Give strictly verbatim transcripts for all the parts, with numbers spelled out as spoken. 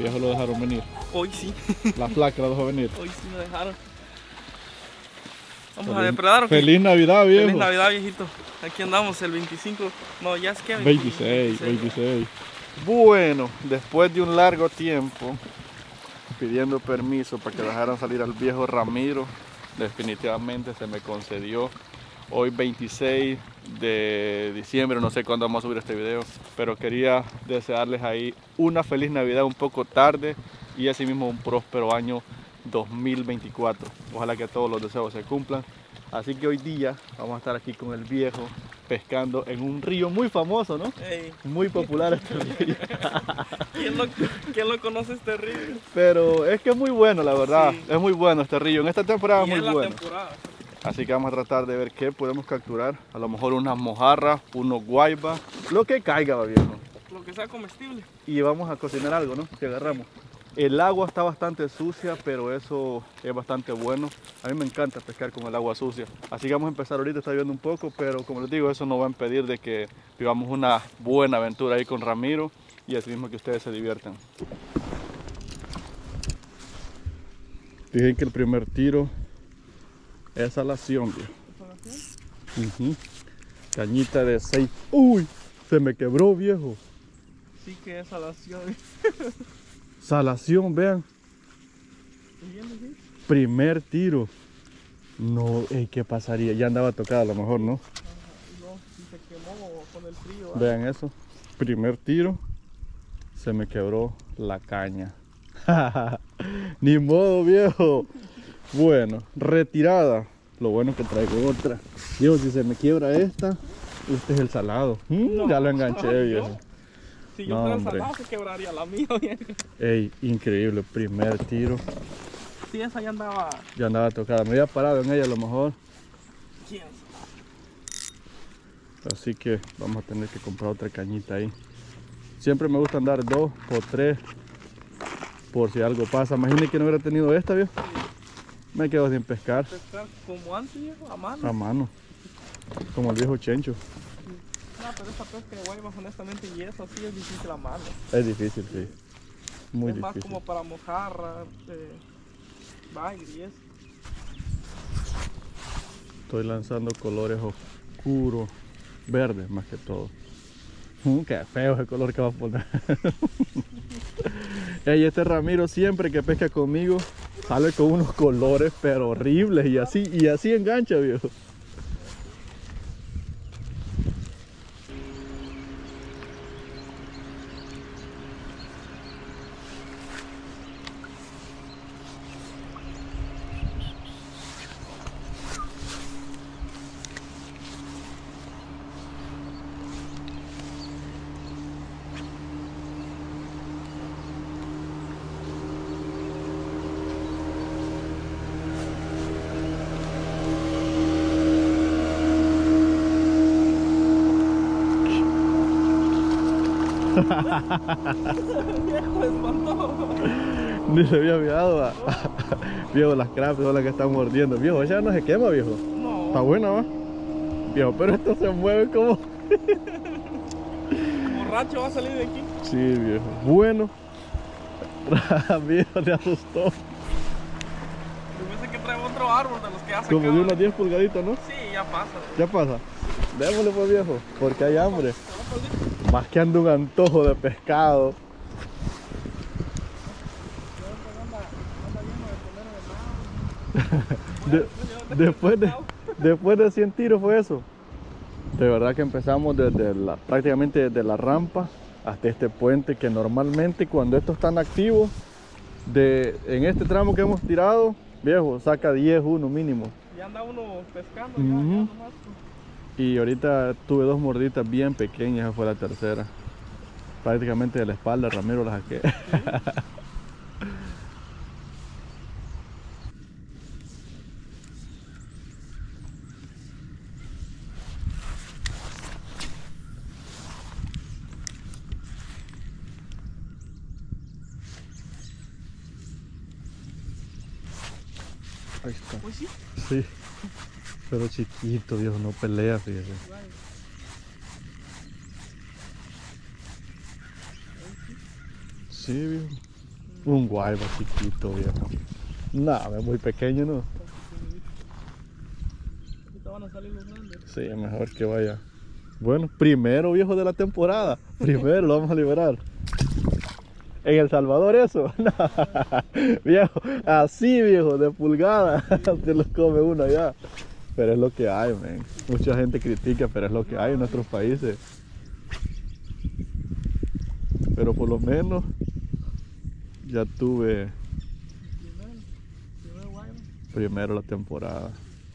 Viejo lo dejaron venir. Hoy sí. La flaca lo dejó venir. Hoy sí me dejaron. Vamos Feliz, a depredar. ¿O qué? Feliz Navidad, viejo. Feliz Navidad, viejito. Aquí andamos el veinticinco. No, ya es que veintiséis, veintiséis. Bueno, después de un largo tiempo pidiendo permiso para que dejaran salir al viejo Ramiro, definitivamente se me concedió. Hoy veintiséis de diciembre, no sé cuándo vamos a subir este video, pero quería desearles ahí una feliz Navidad un poco tarde y asimismo un próspero año dos mil veinticuatro. Ojalá que todos los deseos se cumplan. Así que hoy día vamos a estar aquí con el viejo pescando en un río muy famoso, ¿no? Ey. Muy popular este río. ¿Quién lo, ¿Quién lo conoce este río? Pero es que es muy bueno, la verdad. Sí. Es muy bueno este río. En esta temporada es Y muy es la bueno. temporada. Así que vamos a tratar de ver qué podemos capturar. A lo mejor unas mojarras, unos guaybas, lo que caiga, va, viejo. Lo que sea comestible. Y vamos a cocinar algo, ¿no? Que agarramos. El agua está bastante sucia, pero eso es bastante bueno. A mí me encanta pescar con el agua sucia. Así que vamos a empezar ahorita, está lloviendo un poco, pero como les digo, eso no va a impedir de que vivamos una buena aventura ahí con Ramiro y así mismo que ustedes se diviertan. Fíjense que el primer tiro es salación, viejo. Uh-huh. Cañita de seis. ¡Uy! Se me quebró, viejo. Sí que es salación. Salación, vean. Primer tiro. No, ey, ¿qué pasaría? Ya andaba tocada a lo mejor, ¿no? No, si se quemó con el frío. Vean eso. Primer tiro. Se me quebró la caña. Ni modo, viejo. Bueno, retirada. Lo bueno es que traigo otra. Digo, si se me quiebra esta, este es el salado. Mm, No, ya lo enganché, viejo. Si yo No, fuera hombre. salado se quebraría la mía, viejo. Ey, increíble. Primer tiro. Sí, esa ya andaba. Ya andaba tocada. Me había parado en ella a lo mejor. ¿Quién? Así que vamos a tener que comprar otra cañita ahí. Siempre me gusta andar dos o tres por si algo pasa. Imagínate que no hubiera tenido esta, viejo. Me quedo sin pescar. Pescar como antes, viejo, a mano. A mano. Como el viejo Chencho. No, pero esa pesca de guaybas, honestamente, y eso sí es difícil a mano. Es difícil, sí. Muy es más difícil. como para mojarra, eh, bagre y eso. Estoy lanzando colores oscuros, verdes más que todo. Uh, qué feo ese color que va a poner. Ey, este Ramiro siempre que pesca conmigo sale con unos colores pero horribles y así, y así engancha, viejo. Viejo, espantó. Ni se había mirado. Va. Viejo, las crabs son las que están mordiendo. Viejo, ella no se quema, viejo. No. Está buena, va. Viejo, pero esto se mueve como... Borracho va a salir de aquí. Sí, viejo. Bueno. Viejo, le asustó. Yo pensé que trae otro árbol de los que hace Como de unas diez pulgaditas, ¿no? Sí, ya pasa. ¿Qué pasa? Démosle pues, viejo, porque hay hambre. Más que ando un antojo de pescado. De, después, de, después de cien tiros fue eso. De verdad que empezamos desde la, prácticamente desde la rampa hasta este puente, que normalmente cuando estos están activos, de, en este tramo que hemos tirado, viejo, saca diez uno mínimo. Ya anda uno pescando. Uh-huh. Ya, ya nomás. Y ahorita tuve dos morditas bien pequeñas, esa fue la tercera. Prácticamente de la espalda, Ramiro la saqué. Ahí está. Pues sí. Sí. Pero chiquito, Dios, no pelea, fíjese. Sí, viejo. Un guayba chiquito, viejo. No, es muy pequeño, ¿no? Ahorita van a salir los grandes. Sí, es mejor que vaya. Bueno, primero, viejo, de la temporada. Primero lo vamos a liberar. ¿En El Salvador eso? No, viejo, así, viejo, de pulgada. Se los come uno allá. Pero es lo que hay, man. Mucha gente critica, pero es lo que hay en nuestros países. Pero por lo menos ya tuve Primero, primero guayba. primero la temporada.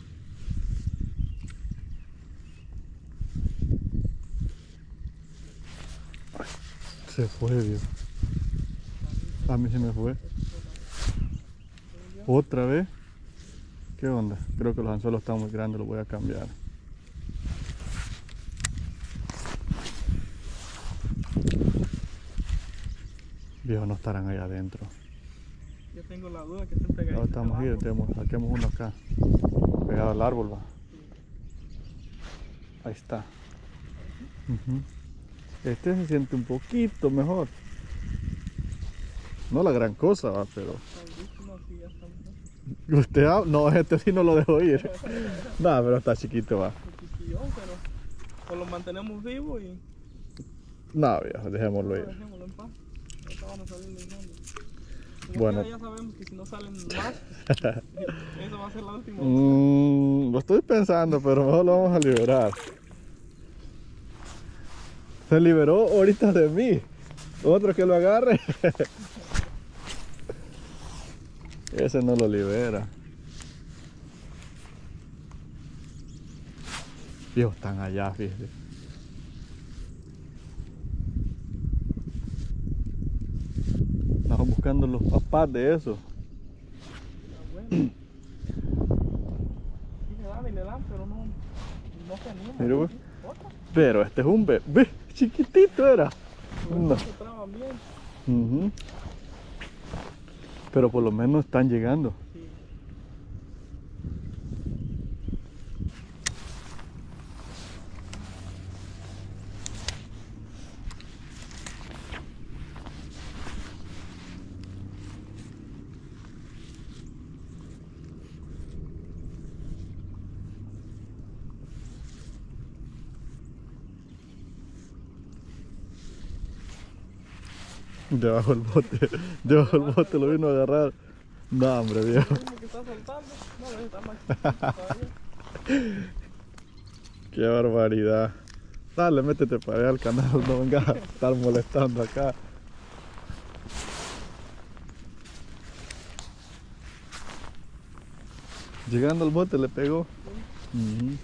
Ay, se fue, viejo. A mí se me fue. ¿Otra vez? ¿Qué onda? Creo que los anzuelos están muy grandes, los voy a cambiar. Viejo, no estarán ahí adentro. Yo tengo la duda que estén pegaditos. No, estamos ahí, tenemos, saquemos uno acá. Pegado al árbol, va. Ahí está. Ujú. Este se siente un poquito mejor. No la gran cosa, va, pero... No, sí, ya está mejor. ¿Usted ha... No, este sí no lo dejó ir. No, pero está chiquito, va. Es chiquillón, pero pues lo mantenemos vivo y No, viejo, dejémoslo ir. dejémoslo en paz. Ahorita van a salir los grandes. Y Bueno. ya sabemos que si no salen más, eso va a ser la última. Mm, lo estoy pensando, pero mejor lo vamos a liberar. Se liberó ahorita de mí. Otro que lo agarre. Ese no lo libera. Dios, están allá, fíjate. Estamos buscando los papás de eso. Bueno. Sí le dan y le dan, pero no, no se anima. Mira, güey. Otra. Pero este es un bebé. Chiquitito era. No. Se traban bien. Ujú. Pero por lo menos están llegando. Sí. Debajo del bote. Debajo del bote lo vino a agarrar. No, hombre, viejo. El mismo que está soltando, no, está más chiquito todavía. Qué barbaridad. Dale, métete para allá al canal, no vengas a estar molestando acá. Llegando al bote le pegó. Ujú.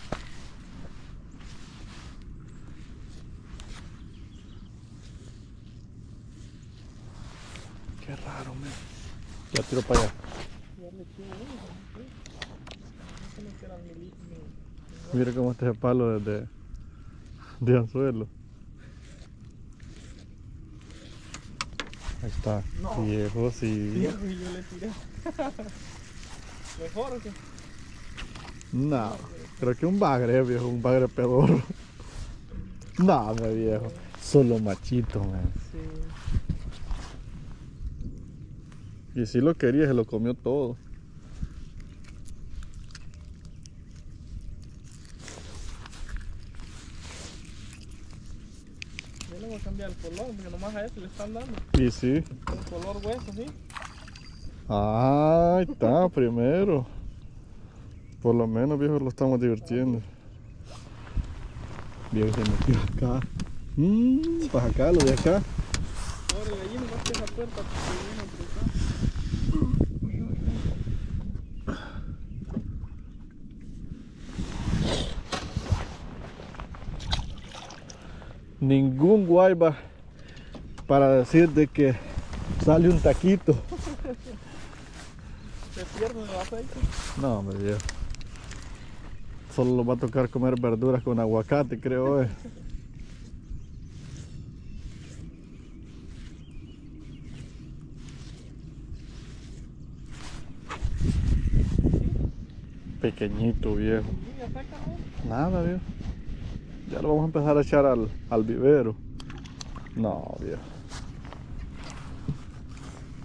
Qué raro, me. Ya tiro para allá. Ya le eché uno, no sé. No sé lo que era mi li- mi- Mira cómo está ese palo desde de anzuelo. Ahí está. No. Viejo, sí. Viejo, y yo le tiré. ¿Mejor o qué? No, creo que un bagre, viejo, un bagre pedorro. No, me viejo. Solo machito, man. Sí. Y si lo quería, se lo comió todo. Yo le voy a cambiar el color, porque nomás a este le están dando Y sí. un color hueso, ¿sí? Ah, ahí está, primero. Por lo menos, viejo, lo estamos divirtiendo. Viejo, se metió acá. Mmm, para acá, lo de acá. Pobre gallina, más que esa puerta que viene a cruzar. Ningún guayba para decir de que sale un taquito. Se pierde el aceite. No, hombre, viejo. Solo lo va a tocar comer verduras con aguacate, creo. Eh. Pequeñito, viejo. Sí, ya saca, ¿no? Nada, viejo. Ya lo vamos a empezar a echar al, al vivero. No, viejo.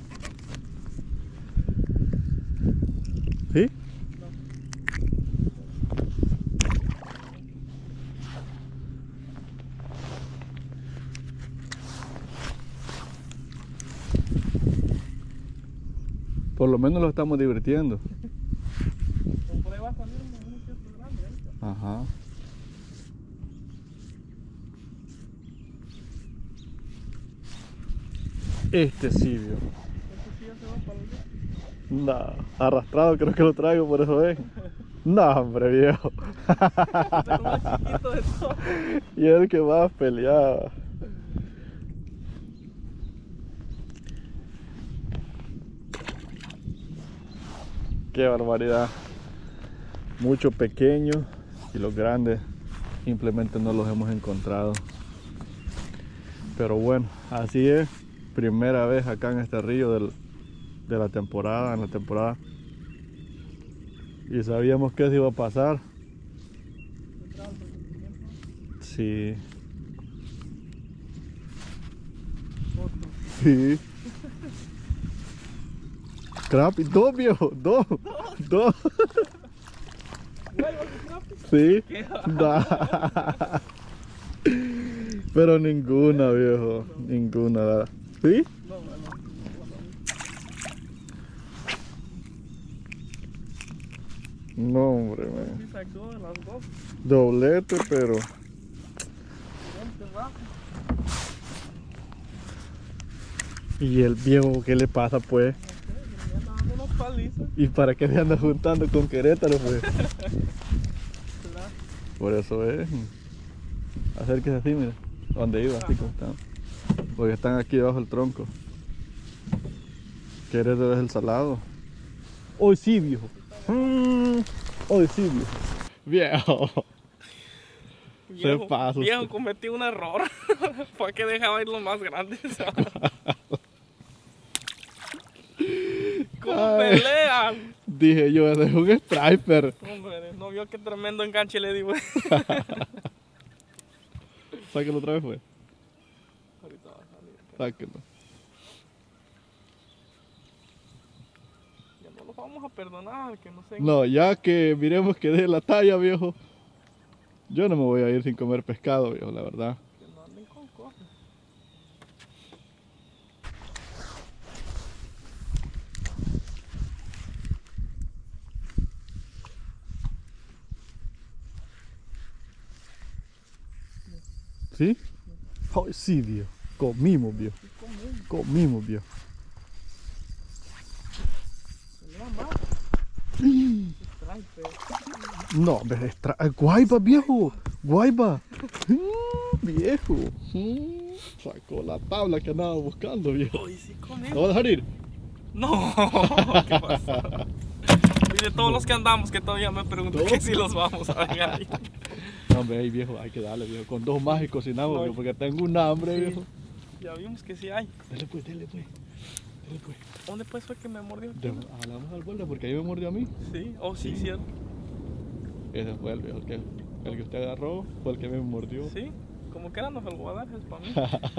Por lo menos lo estamos divirtiendo. Por ahí va a salir un cierto grande ahorita. Ajá. Este sí, vio. Este sí ya se va para el día. No, arrastrado creo que lo traigo, por eso ven. No, hombre, viejo. Este es lo más chiquito de todo. Y es el que más peleaba. Qué barbaridad. Muchos pequeños y los grandes simplemente no los hemos encontrado. Pero bueno, así es. Primera vez acá en este río del, de la temporada, en la temporada. Y sabíamos que eso iba a pasar. Sí. Sí. Crappy, dos viejo, dos, dos. Sí. Da. Pero ninguna, viejo, ninguna. ¿Sí? No, no, no. No, hombre, man. Sí sacó de las dos. Doblete, pero Vente rápido. ¿y el viejo qué le pasa, pues? No sé, me anda dando unos palizas. ¿Y para qué se anda juntando con Querétaro, pues? Claro. Por eso es. Acérquese así, mira. Donde iba, así como están. Porque están aquí debajo del tronco. Querétaro es el salado. Hoy sí, viejo. Mm, Hoy sí, viejo. Viejo. Viejo, pasa viejo, usted. cometí un error. Fue que dejaba ir los más grandes. ¿Cómo Ay. pelean? Dije yo, ese es un striper. Hombre, no vio qué tremendo enganche le di, güey. Sáquelo otra vez, pues. Ahorita va a salir. Sáquelo. Ya no los vamos a perdonar, que no sé. No, ya que miremos que dé la talla, viejo. Yo no me voy a ir sin comer pescado, viejo, la verdad. Que no anden con cosas. ¿Sí? Hoy sí, viejo. Comimos, viejo. ¿Qué comemos? Comimos, viejo. Mira más. Striper. No, hombre, extra... ah, guayba, viejo. Guayba. Mm, viejo. Mm, sacó la tabla que andaba buscando, viejo. Hoy sí ¿Lo comemos. vas a dejar ir? No, ¿qué pasa? Y de todos los que andamos, que todavía me pregunto ¿Todos? que si los vamos a dejar ahí. No, hombre, ahí, viejo, hay que darle, viejo. Con dos más y cocinamos, No, viejo, porque tengo un hambre, sí. viejo. Ya vimos que sí hay. Dale pues, dale pues. Dale pues. ¿Dónde pues fue que me mordió? De- Hablamos al borde porque ahí me mordió a mí. Sí, oh sí, Sí. cierto. Ese fue el viejo, que, el que usted agarró fue el que me mordió. Sí, como que era no se lo voy a dar, es para mí.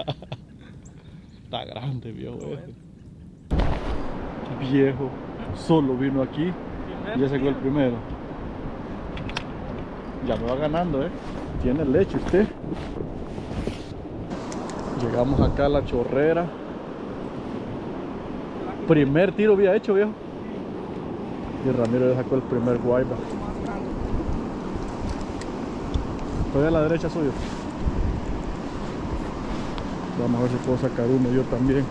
Está grande, viejo. Bueno. Ese. Viejo, solo vino aquí Primer y ya sacó el día. primero. Ya me va ganando, eh. Tiene leche usted. Llegamos acá a la chorrera. Primer tiro había hecho, viejo. Y Ramiro ya sacó el primer guayba. Estoy a la derecha suyo. Vamos a ver si puedo sacar uno yo también.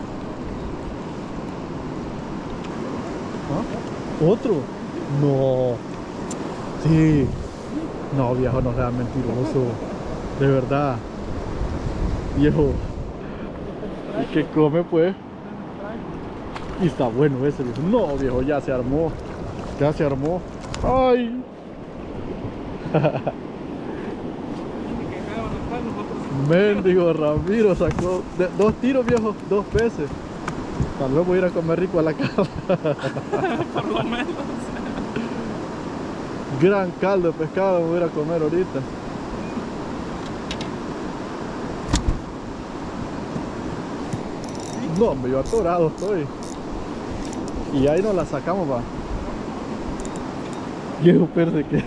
¿Ah? ¿Otro? No. Sí. No, viejo, no seas mentiroso. De verdad. Viejo. ¿Y qué come, pues? Y está bueno ese, viejo. No, viejo, ya se armó. Ya se armó. ¡Ay! Mendigo Ramiro sacó de- dos tiros, viejo, dos peces. Tal vez voy a ir a comer rico a la casa. Por lo menos. Gran caldo de pescado voy a ir a comer ahorita. No, hombre, yo atorado estoy. Y ahí nos la sacamos, va. Viejo, espérate que...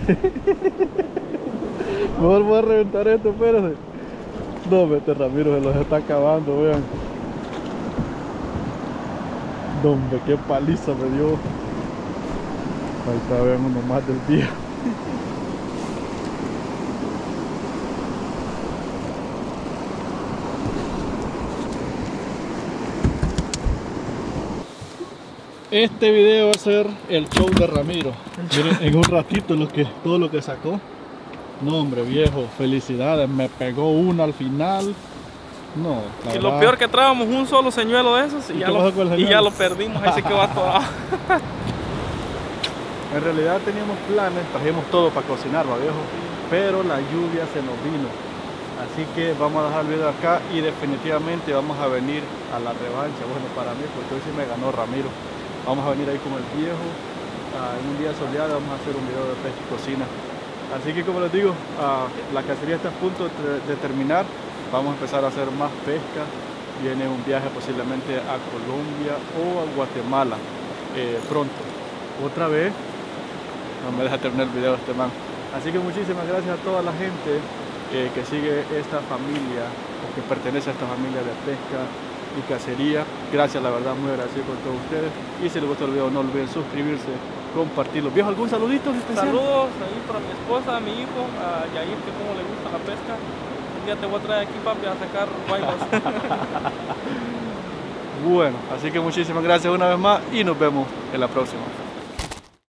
Mejor voy a reventar esto, espérate. No, este Ramiro se los está acabando, vean. No, hombre, qué paliza me dio. Ahí está, vean uno más del día. Este video va a ser el show de Ramiro. Miren, en un ratito lo que, todo lo que sacó. No, hombre, viejo, felicidades. Me pegó una al final. No, la Y lo verdad, peor que traíamos un solo señuelo de esos y, ¿Y ya qué lo, pasó con el y ya señuelo? lo perdimos, ahí se quedó atorado. en realidad teníamos planes, trajimos todo para cocinar, ¿va, viejo? Pero la lluvia se nos vino. Así que vamos a dejar el video acá y definitivamente vamos a venir a la revancha. Bueno, para mí, porque hoy sí me ganó Ramiro. Vamos a venir ahí con el viejo. Uh, en un día soleado vamos a hacer un video de pesca y cocina. Así que, como les digo, uh, la cacería está a punto de, de terminar. Vamos a empezar a hacer más pesca. Viene un viaje posiblemente a Colombia o a Guatemala eh, pronto. Otra vez, no me deja terminar el video este man. Así que muchísimas gracias a toda la gente eh, que sigue esta familia o que pertenece a esta familia de pesca y cacería. Gracias, la verdad, muy agradecido con todos ustedes. Y si les gustó el video, no olviden suscribirse, compartirlo. ¿Viejo, algún saludito especial? Saludos ahí para mi esposa, a mi hijo, a Yair, que como le gusta la pesca. Un día te voy a traer aquí, papi, a sacar guaybas. Bueno, así que muchísimas gracias una vez más y nos vemos en la próxima.